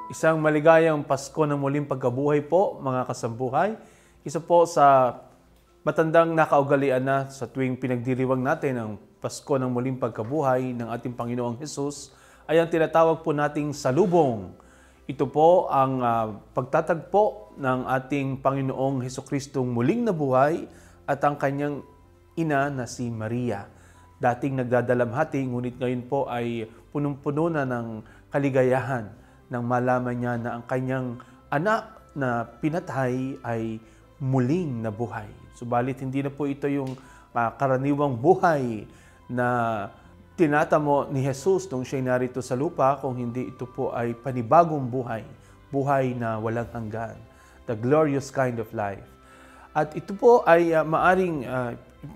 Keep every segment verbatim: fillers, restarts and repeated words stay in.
Isang maligayang Pasko ng muling pagkabuhay po, mga kasambuhay. Isa po sa matandang nakaugalian na sa tuwing pinagdiriwang natin ang Pasko ng muling pagkabuhay ng ating Panginoong Hesus ay ang tinatawag po nating salubong. Ito po ang uh, pagtatagpo ng ating Panginoong Hesukristong muling nabuhay at ang kanyang ina na si Maria. Dating nagdadalamhati, ngunit ngayon po ay punong-puno na ng kaligayahan nang malaman niya na ang kanyang anak na pinatay ay muling nabuhay. Subalit hindi na po ito yung uh, karaniwang buhay na tinatamo ni Jesus nung siya'y narito sa lupa, kung hindi ito po ay panibagong buhay, buhay na walang hanggan, the glorious kind of life. At ito po ay uh, maaring uh,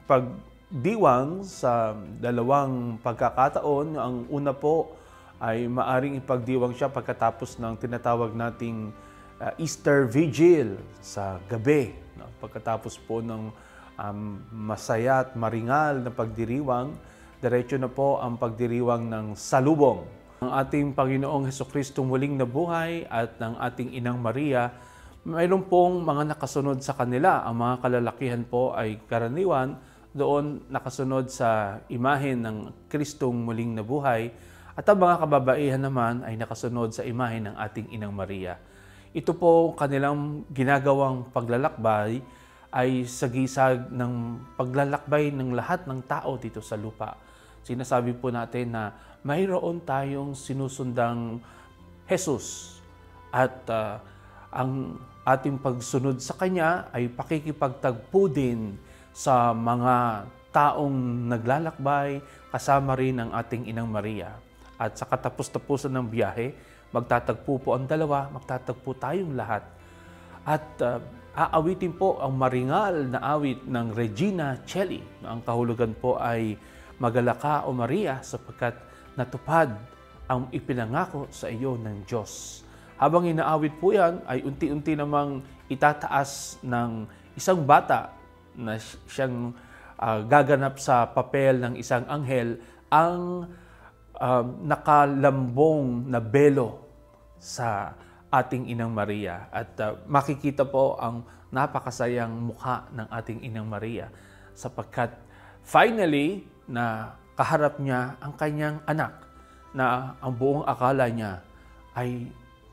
pagdiwang sa dalawang pagkakataon. Ang una po ay maaring ipagdiwang siya pagkatapos ng tinatawag nating uh, Easter Vigil sa gabi. No? Pagkatapos po ng um, masaya at maringal na pagdiriwang, diretso na po ang pagdiriwang ng salubong. Ang ating Panginoong Hesukristong muling nabuhay at ng ating Inang Maria, mayroon pong mga nakasunod sa kanila. Ang mga kalalakihan po ay karaniwan doon nakasunod sa imahen ng Kristong muling nabuhay. At ang mga kababaihan naman ay nakasunod sa imahe ng ating Inang Maria. Ito po kanilang ginagawang paglalakbay ay sagisag ng paglalakbay ng lahat ng tao dito sa lupa. Sinasabi po natin na mayroon tayong sinusundang Jesus at uh, ang ating pagsunod sa Kanya ay pakikipagtagpo din sa mga taong naglalakbay, kasama rin ang ating Inang Maria. At sa katapos-tapusan ng biyahe, magtatagpo po ang dalawa, magtatagpo tayong lahat. At uh, aawitin po ang maringal na awit ng Regina Coeli. Ang kahulugan po ay Magalaka o Maria sapagkat natupad ang ipinangako sa iyo ng Diyos. Habang inaawit po yan, ay unti-unti namang itataas ng isang bata na siyang uh, gaganap sa papel ng isang anghel ang Um, nakalambong na belo sa ating Inang Maria. At uh, makikita po ang napakasayang mukha ng ating Inang Maria sapagkat finally na kaharap niya ang kanyang anak na ang buong akala niya ay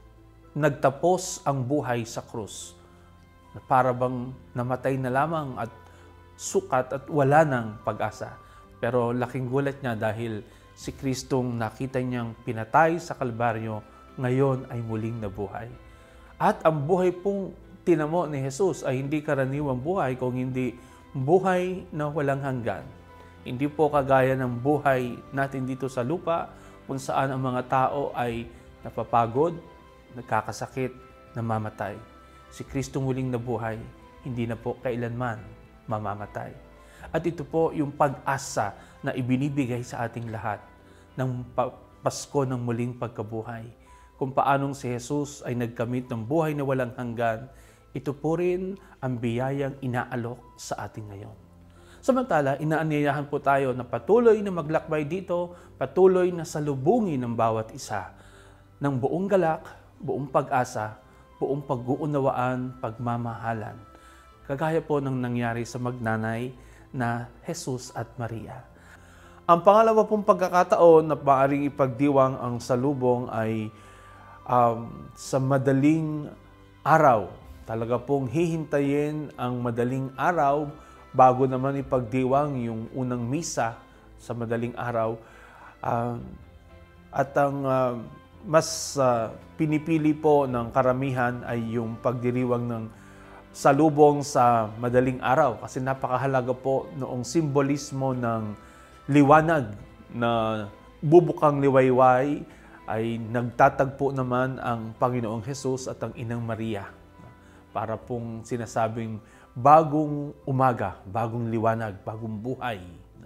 nagtapos ang buhay sa krus. Para bang namatay na lamang at sukat at wala ng pag-asa. Pero laking gulat niya dahil si Kristong nakita niyang pinatay sa Kalbaryo, ngayon ay muling nabuhay. At ang buhay pong tinamo ni Jesus ay hindi karaniwang buhay, kung hindi buhay na walang hanggan. Hindi po kagaya ng buhay natin dito sa lupa, kung saan ang mga tao ay napapagod, nagkakasakit, namamatay. Si Kristong muling nabuhay, hindi na po kailanman mamamatay. At ito po yung pag-asa na ibinibigay sa ating lahat ng Pasko ng muling pagkabuhay. Kung paanong si Jesus ay nagkamit ng buhay na walang hanggan, ito po rin ang biyayang inaalok sa ating ngayon. Samantala, inaanyayahan po tayo na patuloy na maglakbay dito, patuloy na salubungin ng bawat isa ng buong galak, buong pag-asa, buong pag-uunawaan, pagmamahalan. Kagaya po ng nangyari sa magnanay na Jesus at Maria. Ang pangalawa pong pagkakataon na maaaring ipagdiwang ang salubong ay um, sa madaling araw. Talaga pong hihintayin ang madaling araw bago naman ipagdiwang yung unang misa sa madaling araw. Um, at ang uh, mas uh, pinipili po ng karamihan ay yung pagdiriwang ng salubong sa madaling araw kasi napakahalaga po noong simbolismo ng liwanag na bubukang liwayway ay nagtatagpo naman ang Panginoong Hesus at ang Inang Maria para pong sinasabing bagong umaga, bagong liwanag, bagong buhay.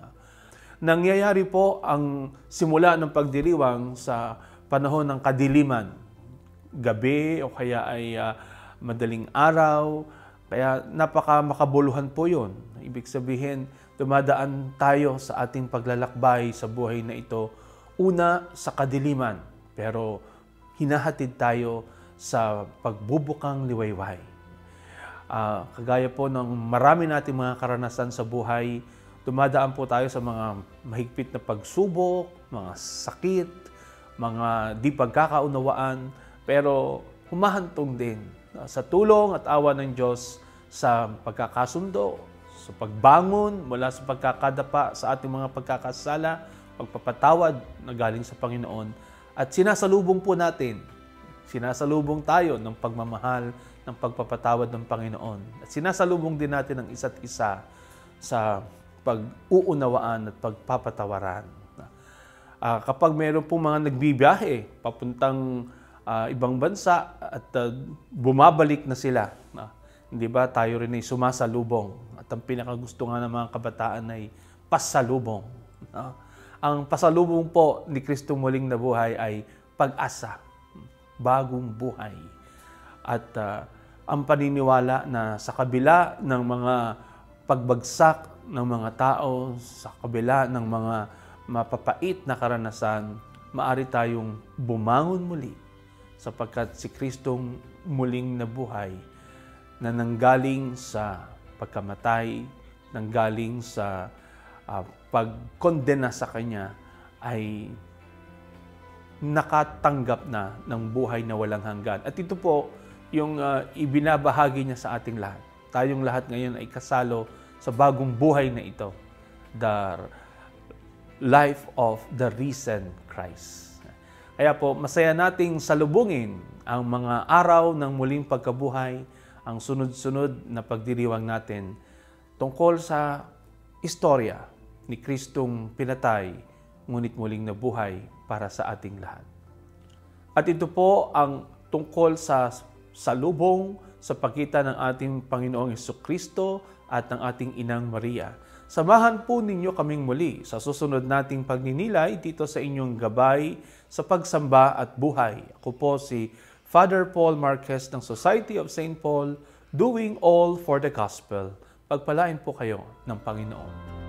Nangyayari po ang simula ng pagdiriwang sa panahon ng kadiliman, gabi o kaya ay uh, madaling araw, kaya napaka makabuluhan po yun. Ibig sabihin, dumadaan tayo sa ating paglalakbay sa buhay na ito, una sa kadiliman, pero hinahatid tayo sa pagbubukang liwayway. Uh, kagaya po ng marami nating mga karanasan sa buhay, dumadaan po tayo sa mga mahigpit na pagsubok, mga sakit, mga di pagkakaunawaan, pero humahantong din sa tulong at awa ng Diyos sa pagkakasundo, sa pagbangon mula sa pagkakadapa sa ating mga pagkakasala, pagpapatawad na galing sa Panginoon, at sinasalubong po natin, sinasalubong tayo ng pagmamahal, ng pagpapatawad ng Panginoon. At sinasalubong din natin ang isa't isa sa pag-uunawaan at pagpapatawaran. Uh, kapag mayroon pong mga nagbibiyahe papuntang uh, ibang bansa at uh, bumabalik na sila, uh, hindi ba tayo rin ay sumasalubong? At ang pinakagusto nga ng mga kabataan ay pasalubong. Uh, ang pasalubong po ni Kristong muling nabuhay ay pag-asa, bagong buhay. At uh, ang paniniwala na sa kabila ng mga pagbagsak ng mga tao, sa kabila ng mga mapapait na karanasan, maaari tayong bumangon muli sapagkat si Kristong muling nabuhay na nanggaling sa pagkamatay, nanggaling sa uh, pagkondena sa Kanya, ay nakatanggap na ng buhay na walang hanggan. At ito po yung uh, ibinabahagi niya sa ating lahat. Tayong lahat ngayon ay kasalo sa bagong buhay na ito, the life of the risen Christ. Kaya po, masaya nating salubungin ang mga araw ng muling pagkabuhay, ang sunod-sunod na pagdiriwang natin tungkol sa istorya ni Kristong pinatay, ngunit muling nabuhay para sa ating lahat. At ito po ang tungkol sa salubong sa pagitan ng ating Panginoong Jesucristo at ng ating Inang Maria. Samahan po ninyo kaming muli sa susunod nating pagninilay dito sa inyong gabay sa pagsamba at buhay. Ako po si Father Paul Marquez ng Society of Saint Paul, doing all for the gospel. Pagpalain po kayo ng Panginoon.